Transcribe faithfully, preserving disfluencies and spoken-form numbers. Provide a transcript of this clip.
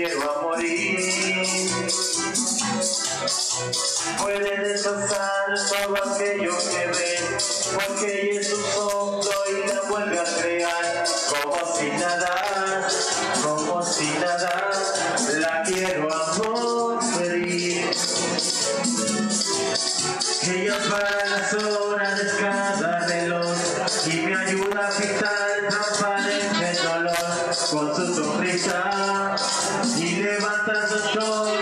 quiero a morir. Puede destrozar todo aquello que ve, porque ella es un soplo y la vuelve a crear. Como si nada, como si nada, la quiero a morir. Ella para las horas de cada reloj y me ayuda a quitar el transparente dolor con su sonrisa y levantando yo